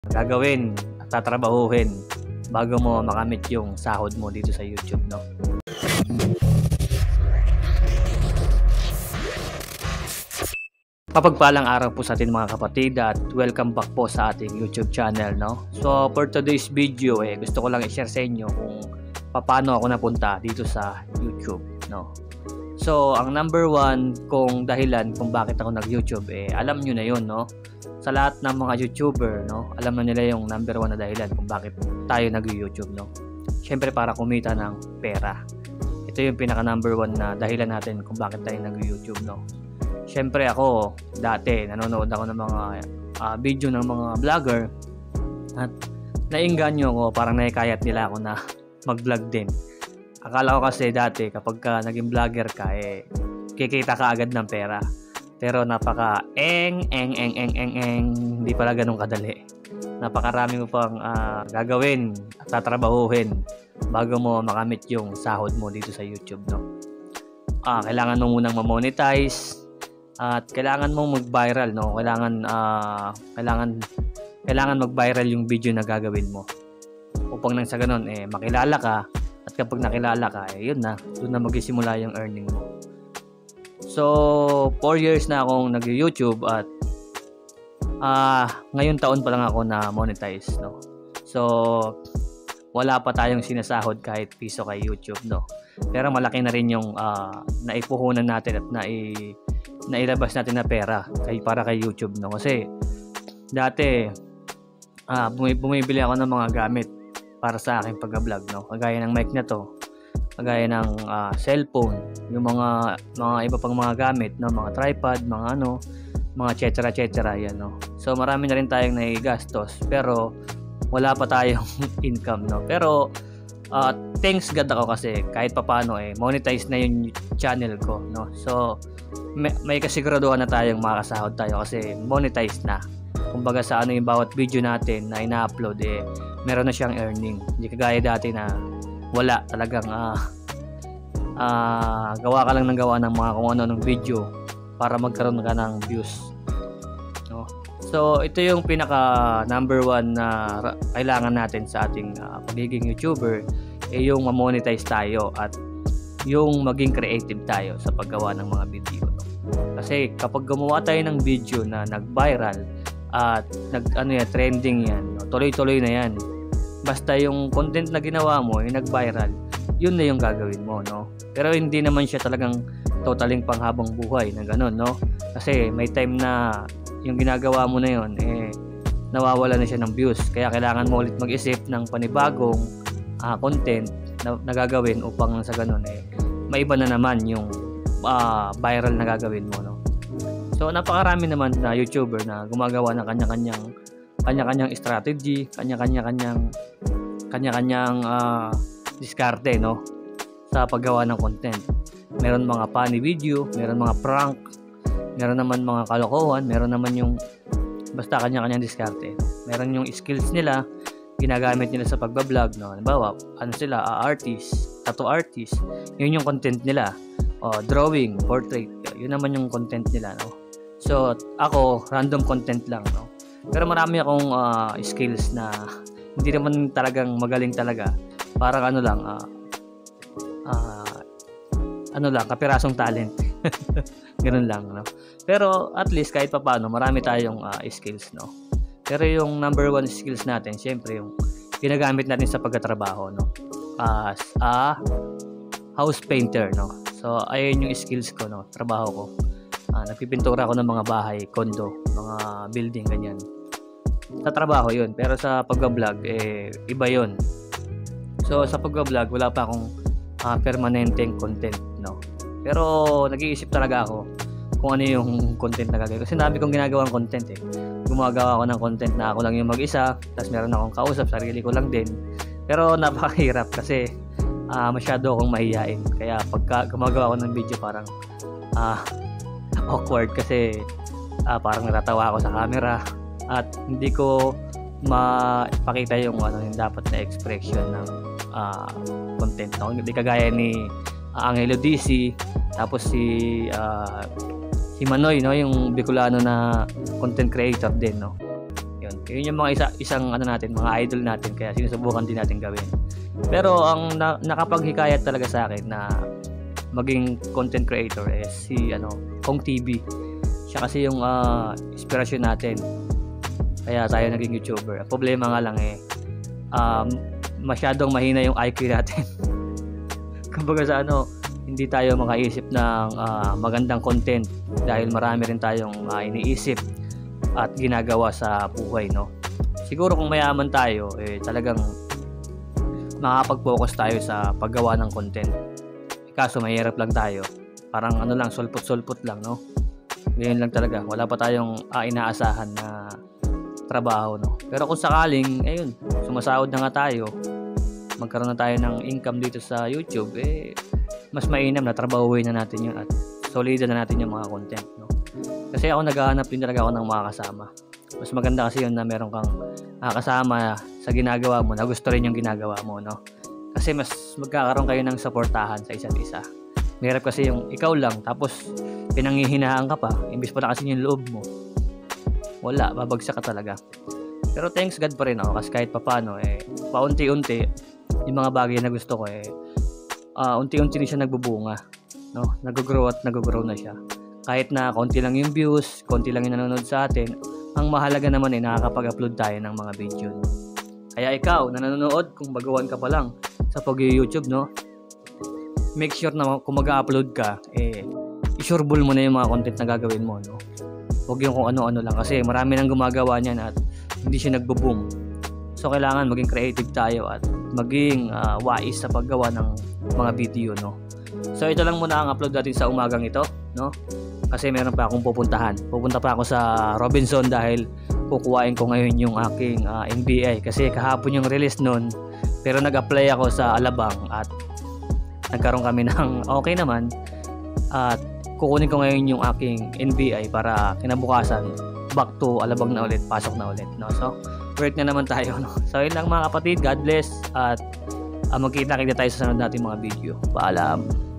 gagawin at tatrabahuhin bago mo makamit yung sahod mo dito sa YouTube, no? Mapagpalang araw po sa atin mga kapatid at welcome back po sa ating YouTube channel, no? So for today's video gusto ko lang i-share sa inyo kung paano ako napunta dito sa YouTube, no? So ang number one kung dahilan kung bakit ako nag-YouTube alam nyo na yun, no? Sa lahat ng mga YouTuber, no, alam na nila yung number one na dahilan kung bakit tayo nag-YouTube, no? Syempre para kumita ng pera. Ito yung pinaka number one na dahilan natin kung bakit tayo nag-YouTube, no? Siyempre ako, dati nanonood ako ng mga video ng mga vlogger at nainganyo ako, parang naikayat nila ako na mag-vlog din. Akala ko kasi dati kapag naging vlogger ka, kikita ka agad ng pera. Pero napaka hindi pala ganun kadali. Napakarami mo pang gagawin at tatrabahuhin bago mo makamit yung sahod mo dito sa YouTube, no? Kailangan mo munang ma-monetize at kailangan mong mag-viral, no? Kailangan mag-viral yung video na gagawin mo. Upang nang sa ganun makilala ka, at kapag nakilala ka yun na, doon na magsisimula yung earning mo. So 4 years na akong nag-YouTube at ngayon taon pa lang ako na monetize, no? So wala pa tayong sinasahod kahit piso kay YouTube, no? Pero malaki na rin yung naipuhunan natin at nailabas natin na pera para kay YouTube, no? Kasi dati bumibili ako ng mga gamit para sa aking pag-vlog, no? Kagaya ng mic na to, kagaya ng cellphone, yung mga iba pang mga gamit, no? Mga tripod, mga etc. yan, no? So marami na rin tayong naigastos pero wala pa tayong income, no? Pero thanks God ako kasi kahit papaano monetize na yung channel ko, no? So may kasiguraduhan na tayong makakasahod tayo kasi monetize na. Kumbaga sa yung bawat video natin na ina-upload meron na siyang earning. Hindi kagaya dati na wala talagang gawa ka lang ng gawa ng mga kung ano ng video para magkaroon ka ng views, no? So ito yung pinaka number one na kailangan natin sa ating pagiging YouTuber yung ma-monetize tayo at yung maging creative tayo sa paggawa ng mga video, no? Kasi kapag gumawa tayo ng video na nag-viral at trending yan, no? Tuloy-tuloy na yan. Basta yung content na ginawa mo nag-viral, yun na yung gagawin mo, no? Pero hindi naman siya talagang totaling panghabang buhay na gano'n, no? Kasi may time na yung ginagawa mo na yun nawawala na siya ng views. Kaya kailangan mo ulit mag-isip ng panibagong content na gagawin upang sa gano'n maiba na naman yung viral na gagawin mo, no? So napakarami naman na YouTuber na gumagawa ng kanya-kanyang strategy, kanya-kanyang diskarte, no, sa paggawa ng content. Meron mga funny video, meron mga prank, meron naman mga kalokohan, meron naman yung basta kanya-kanyang diskarte. Meron yung skills nila, ginagamit nila sa pagbablog, no? Halimbawa, artist, tattoo artist, yun yung content nila. Drawing, portrait, yun naman yung content nila, no? So ako, random content lang, no? Pero marami akong skills na hindi naman talagang magaling talaga. Parang kapirasong talent. Ganun lang, no? Pero at least kahit papaano, marami tayong skills, no? Pero yung number one skills natin, syempre yung ginagamit natin sa pagtatrabaho, no? As a house painter, no? So ayun yung skills ko, no? Trabaho ko. Nagpipintura ako ng mga bahay, condo, mga building, ganyan. Sa trabaho yun. Pero sa pag-vlog, iba yun. So sa pag-vlog, wala pa akong permanenteng content, no? Pero nag-iisip talaga ako kung ano yung content na gagawin. Kasi dami kong ginagawang content Gumagawa ako ng content na ako lang yung mag-isa, tapos meron akong kausap, sarili ko lang din. Pero napakahirap kasi masyado akong mahihain. Kaya pagka gumagawa ako ng video parang awkward kasi parang natatawa ako sa camera at hindi ko mapakita yung dapat na expression ng content, no? Hindi kagaya ni Angelo DC, tapos si Manoy, no, yung Bicolano na content creator din, no. Yun, Yun yung mga isang ano natin, mga idol natin, kaya sinusubukan din natin gawin. Pero ang nakapaghikayat talaga sa akin na maging content creator si Kong TV. Siya kasi yung inspirasyon natin. Kaya tayo naging YouTuber. Problema nga lang masyadong mahina yung IQ natin. Kumbaga sa hindi tayo makaisip ng magandang content dahil marami rin tayong iniisip at ginagawa sa buhay, no? Siguro kung mayaman tayo, talagang makakapag-focus tayo sa paggawa ng content. Kaso mahirap lang tayo. Parang lang, sulpot-sulpot lang, no? Ganyan lang talaga. Wala pa tayong inaasahan na trabaho, no? Pero kung sakaling, sumasahod na nga tayo, magkaroon na tayo ng income dito sa YouTube, mas mainam na trabahuin na natin yun at solida na natin yung mga content, no? Kasi ako naghahanap din talaga ako ng mga kasama. Mas maganda kasi yun na meron kang kasama sa ginagawa mo na gusto rin yung ginagawa mo, no? Kasi mas magkakaroon kayo ng suportahan sa isa't isa. Mahirap kasi yung ikaw lang tapos pinanghihinaan ka pa, imbis pa na kasi yung loob mo. Wala, babagsak ka talaga. Pero thanks God pa rin ako kasi kahit papano paunti-unti yung mga bagay na gusto ko unti-unti na siya nagbubunga, no? Nag-grow na siya. Kahit na konti lang yung views, konti lang yung nanonood sa atin, ang mahalaga naman nakakapag-upload tayo ng mga video, no? Kaya ikaw na nanonood, kung baguhan ka pa lang sa pag-YouTube, no? Make sure na kung mag-upload ka, i-sureball mo na yung mga content na gagawin mo, no? Huwag yung kung ano-ano lang kasi marami nang gumagawa niyan at hindi siya nagbo-boom. So kailangan maging creative tayo at maging wais sa paggawa ng mga video, no? So ito lang muna ang upload natin sa umagang ito, no? Kasi meron pa akong pupuntahan. Pupunta pa ako sa Robinson dahil kukuhain ko ngayon yung aking NBI kasi kahapon yung release nun. Pero nag-apply ako sa Alabang at nagkaroon kami ng okay naman at kukunin ko ngayon yung aking NBI para kinabukasan back to Alabang na ulit, pasok na ulit, no? So work na naman tayo, no? So yun lang mga kapatid, God bless at magkita-kita tayo sa sunod nating mga video. Paalam.